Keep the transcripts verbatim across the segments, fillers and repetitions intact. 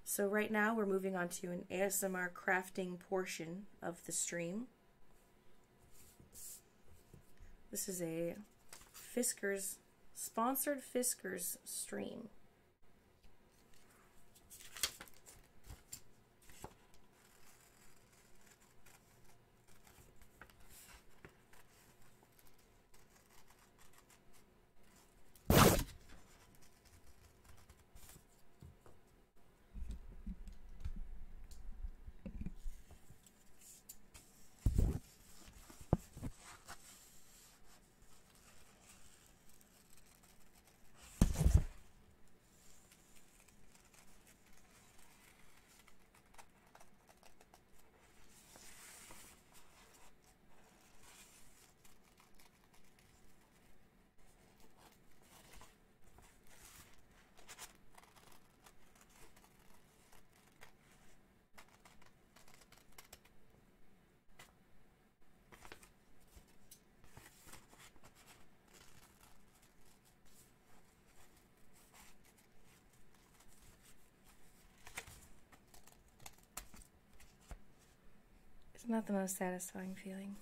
So right now we're moving on to an A S M R crafting portion of the stream. This is a Fiskars, sponsored Fiskars stream. It's not the most satisfying feeling.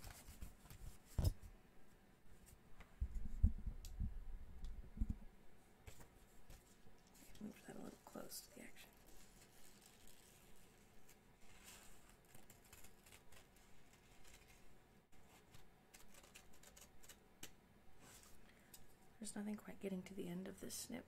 Move that a little close to the action. There's nothing quite getting to the end of this snip.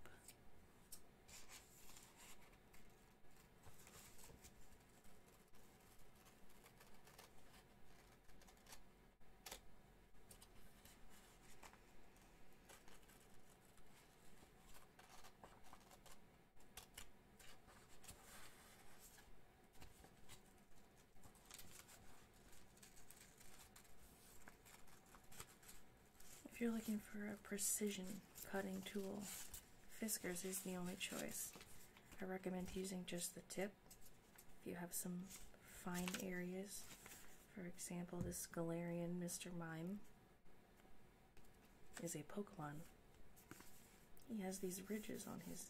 If you're looking for a precision cutting tool, Fiskars is the only choice. I recommend using just the tip if you have some fine areas. For example, this Galarian Mister Mime is a Pokemon. He has these ridges on his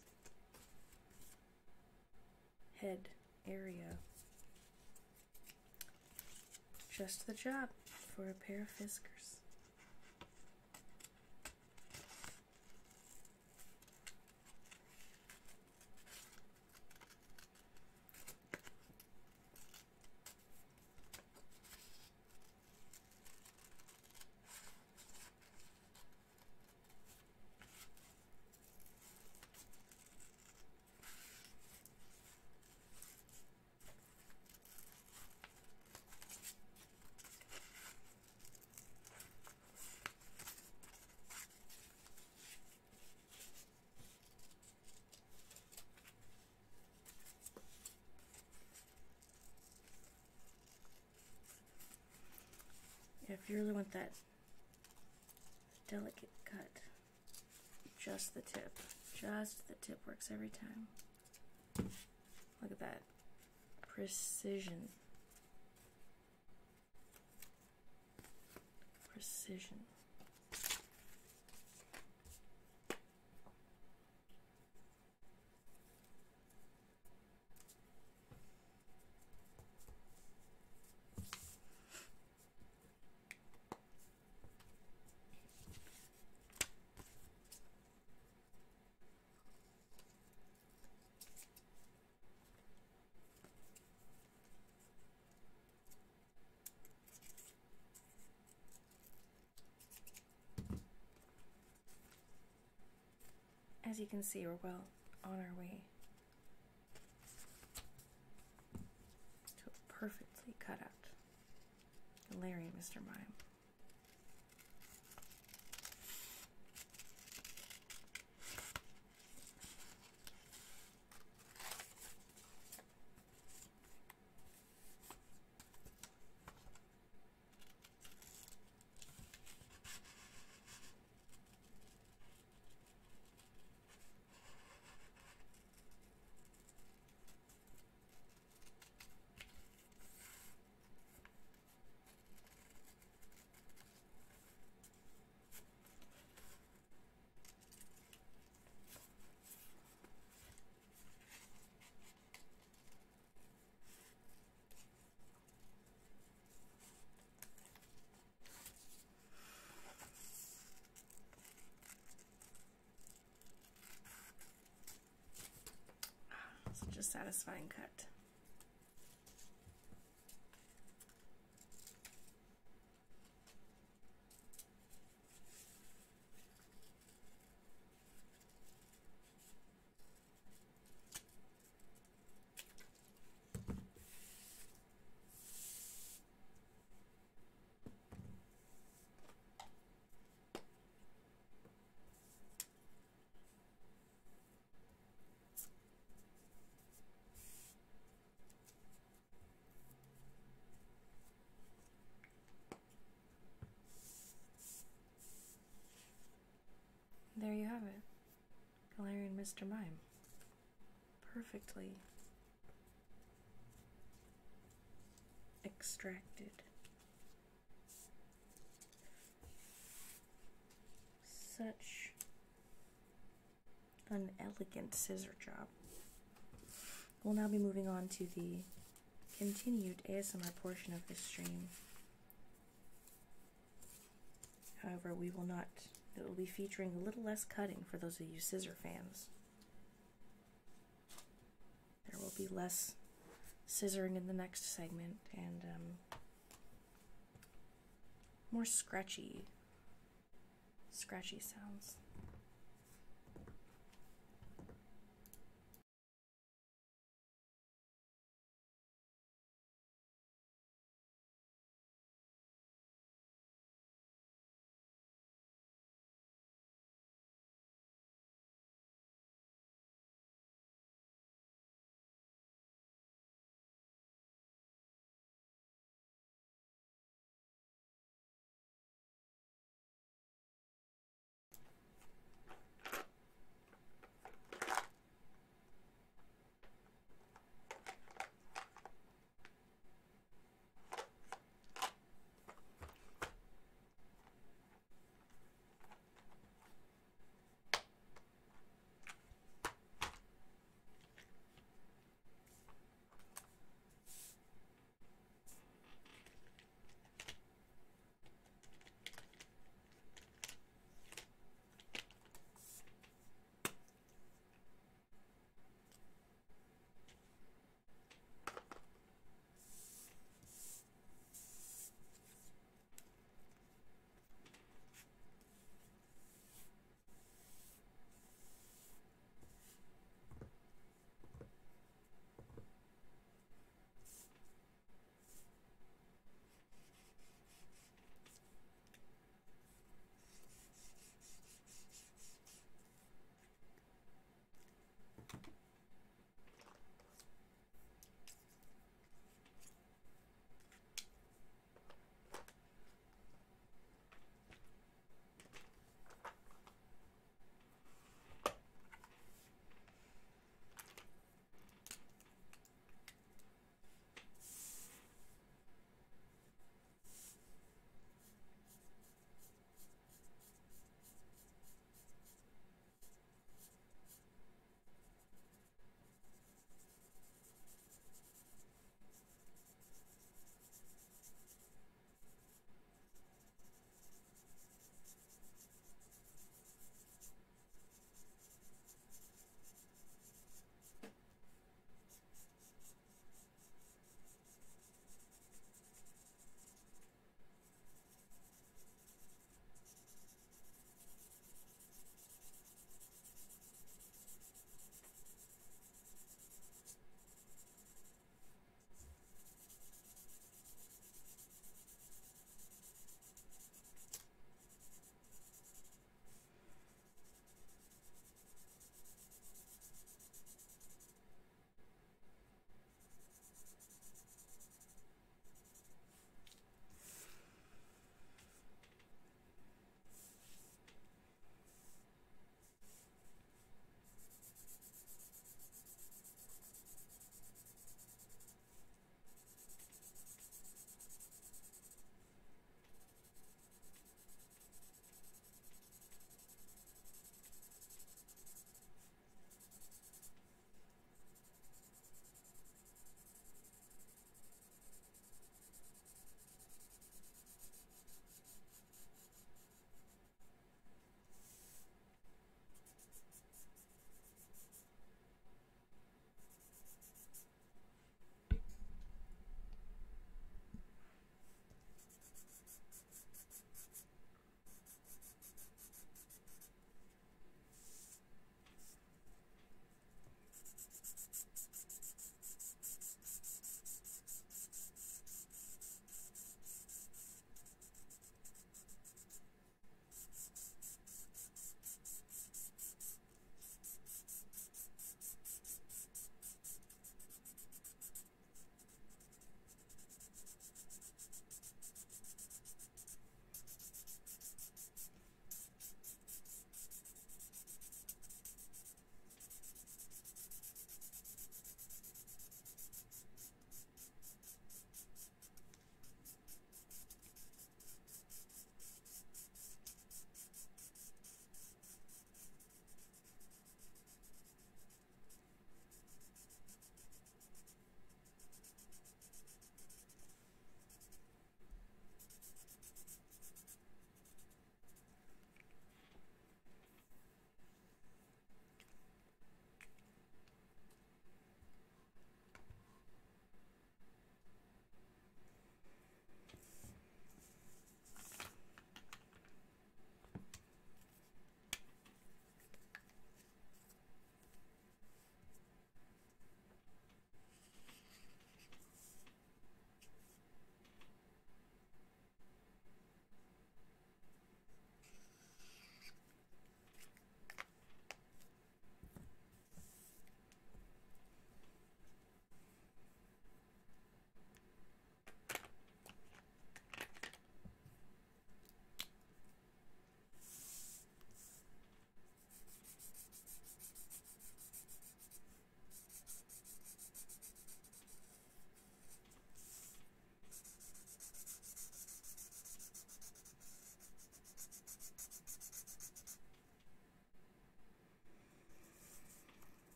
head area. Just the job for a pair of Fiskars. If you really want that delicate cut, just the tip. Just the tip works every time. Look at that. Precision. Precision. As you can see, we're well on our way to a perfectly cut out Galarian Mister Mime. satisfying cut. There you have it. Galarian Mister Mime. Perfectly extracted. Such an elegant scissor job. We'll now be moving on to the continued A S M R portion of this stream. However, we will not, it will be featuring a little less cutting for those of you scissor fans. There will be less scissoring in the next segment and um, more scratchy, scratchy sounds.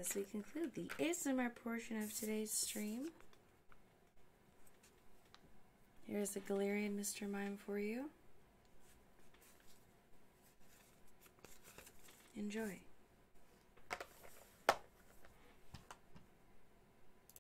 as we conclude the A S M R portion of today's stream. Here's a Galarian Mister Mime for you. Enjoy.